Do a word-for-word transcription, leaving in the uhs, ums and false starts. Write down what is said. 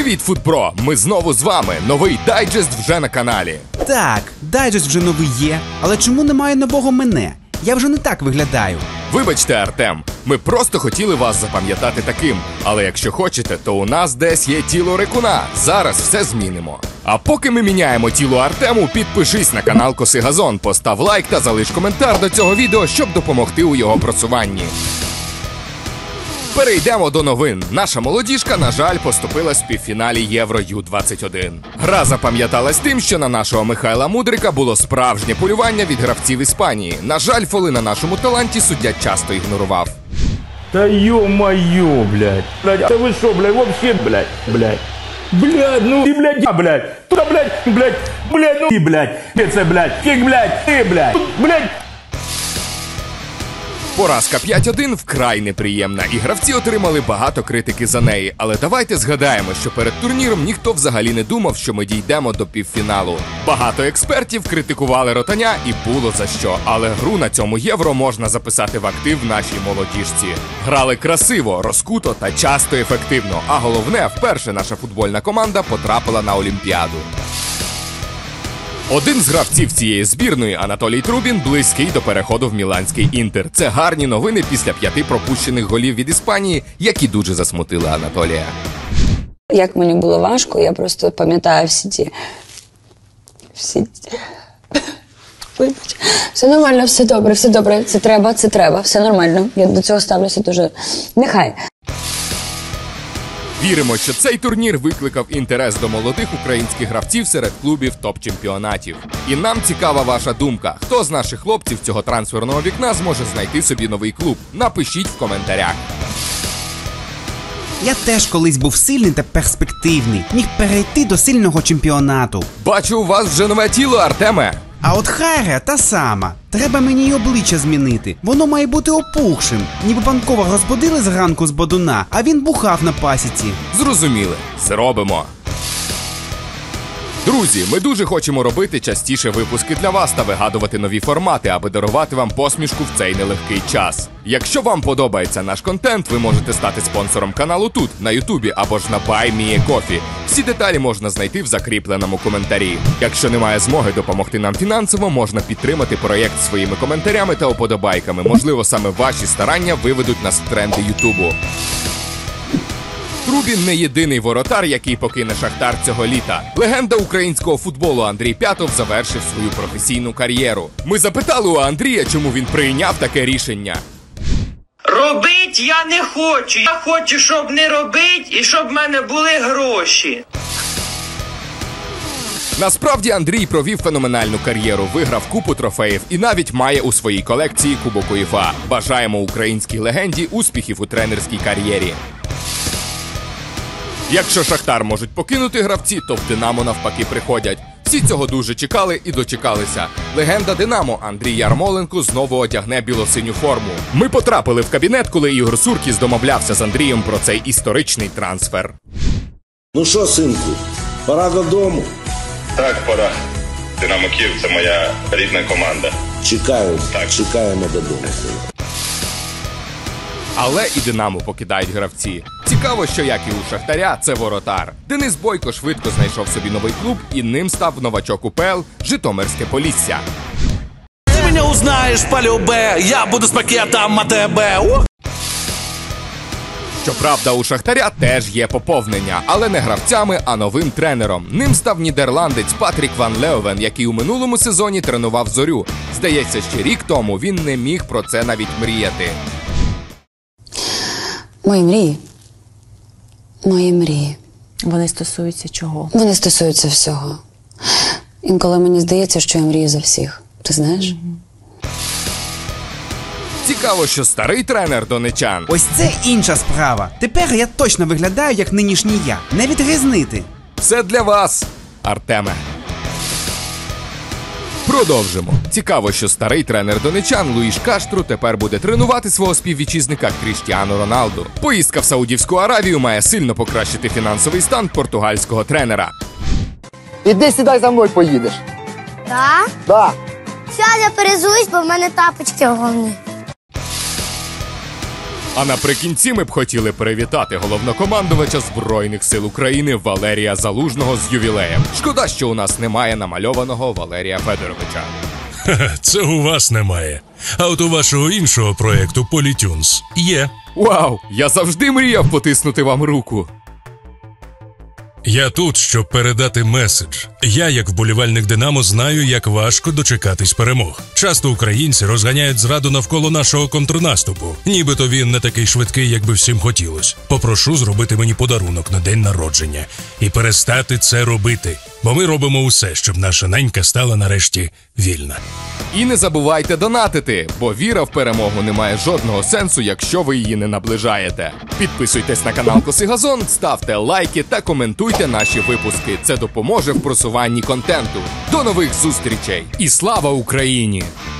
Привіт, Футпро! Ми знову з вами. Новий дайджест вже на каналі. Так, дайджест вже новий є, але чому немає нового мене? Я вже не так виглядаю. Вибачте, Артем, ми просто хотіли вас запам'ятати таким. Але якщо хочете, то у нас десь є тіло Рекуна. Зараз все змінимо. А поки ми міняємо тіло Артему, підпишись на канал Коси Газон, постав лайк та залиш коментар до цього відео, щоб допомогти у його просуванні. Перейдемо до новин. Наша молодіжка, на жаль, поступилась в півфіналі Євро Ю двадцять один. Гра запам'яталась тим, що на нашого Михайла Мудрика було справжнє полювання від гравців Іспанії. На жаль, фоли на нашому таланті суддя часто ігнорував. Та ё-моё, блядь. Блядь, а вы шо, блядь, вообще, блядь, блядь. Блядь, ну и, блядь, я, блядь. Туда, блядь, блядь, блядь, ну и, блядь. Это, блядь, кик, блядь, ты, блядь, блядь. Поразка п'ять один вкрай неприємна, і гравці отримали багато критики за неї. Але давайте згадаємо, що перед турніром ніхто взагалі не думав, що ми дійдемо до півфіналу. Багато експертів критикували Ротаня, і було за що. Але гру на цьому Євро можна записати в актив нашій молодіжці. Грали красиво, розкуто та часто ефективно. А головне, вперше наша футбольна команда потрапила на Олімпіаду. Один з гравців цієї збірної, Анатолій Трубін, близький до переходу в міланський Інтер. Це гарні новини після п'яти пропущених голів від Іспанії, які дуже засмутили Анатолія. Як мені було важко, я просто пам'ятаю всі ті... Всі ті... Вибач. Все нормально, все добре, все добре. Це треба, це треба, все нормально. Я до цього ставлюся дуже... Нехай. Віримо, що цей турнір викликав інтерес до молодих українських гравців серед клубів топ-чемпіонатів. І нам цікава ваша думка. Хто з наших хлопців цього трансферного вікна зможе знайти собі новий клуб? Напишіть в коментарях. Я теж колись був сильний та перспективний. Міг перейти до сильного чемпіонату. Бачу, у вас вже нове тіло, Артеме. А от Хайра та сама. Треба мені й обличчя змінити. Воно має бути опухшим. Ніби Панкова розбудили зранку з бодуна, а він бухав на пасіці. Зрозуміли. Зробимо. Друзі, ми дуже хочемо робити частіше випуски для вас та вигадувати нові формати, аби дарувати вам посмішку в цей нелегкий час. Якщо вам подобається наш контент, ви можете стати спонсором каналу тут, на Ютубі або ж на Buy Me a Coffee. Всі деталі можна знайти в закріпленому коментарі. Якщо немає змоги допомогти нам фінансово, можна підтримати проєкт своїми коментарями та уподобайками. Можливо, саме ваші старання виведуть нас в тренди Ютубу. Трубін не єдиний воротар, який покине Шахтар цього літа. Легенда українського футболу Андрій П'ятов завершив свою професійну кар'єру. Ми запитали у Андрія, чому він прийняв таке рішення. Робить я не хочу. Я хочу, щоб не робить і щоб в мене були гроші. Насправді Андрій провів феноменальну кар'єру, виграв купу трофеїв і навіть має у своїй колекції Кубок УЄФА. Бажаємо українській легенді успіхів у тренерській кар'єрі. Якщо Шахтар можуть покинути гравці, то в Динамо навпаки приходять. Всі цього дуже чекали і дочекалися. Легенда Динамо Андрій Ярмоленко знову одягне білосиню форму. Ми потрапили в кабінет, коли Ігор Суркіс домовлявся з Андрієм про цей історичний трансфер. Ну що, синку, пора додому? Так, пора. Динамо Київ – це моя рідна команда. Чекаю, так. Чекаємо додому. Але і Динамо покидають гравці. Цікаво, що як і у Шахтаря, це воротар. Денис Бойко швидко знайшов собі новий клуб, і ним став новачок УПЛ Житомирське Полісся. Ти мене узнаєш полюбе, я буду з пакетом АТБ. Щоправда, у Шахтаря теж є поповнення, але не гравцями, а новим тренером. Ним став нідерландець Патрік Ван Леовен, який у минулому сезоні тренував Зорю. Здається, ще рік тому він не міг про це навіть мріяти. Мої мрії. Мої мрії. Вони стосуються чого? Вони стосуються всього. Інколи мені здається, що я мрію за всіх. Ти знаєш? Mm-hmm. Цікаво, що старий тренер донечан. Ось це інша справа. Тепер я точно виглядаю, як нинішній я. Не відрізнити. Все для вас, Артеме. Продовжимо. Цікаво, що старий тренер донечан Луїш Каштру тепер буде тренувати свого співвітчизника Кріштіану Роналду. Поїздка в Саудівську Аравію має сильно покращити фінансовий стан португальського тренера. Іди сідай за мною поїдеш. Так? Так. Зараз я перезуюсь, бо в мене тапочки головні. А наприкінці ми б хотіли привітати головнокомандувача Збройних сил України Валерія Залужного з ювілеєм. Шкода, що у нас немає намальованого Валерія Федоровича. Ха-ха, це у вас немає. А от у вашого іншого проєкту Політюнс є. Вау! Я завжди мріяв потиснути вам руку. Я тут, щоб передати меседж. Я, як вболівальник «Динамо», знаю, як важко дочекатись перемог. Часто українці розганяють зраду навколо нашого контрнаступу. Нібито він не такий швидкий, як би всім хотілося. Попрошу зробити мені подарунок на день народження. І перестати це робити. Бо ми робимо усе, щоб наша ненька стала нарешті вільна. І не забувайте донатити, бо віра в перемогу не має жодного сенсу, якщо ви її не наближаєте. Підписуйтесь на канал Косий Газон, ставте лайки та коментуйте наші випуски. Це допоможе в просуванні контенту. До нових зустрічей! І слава Україні!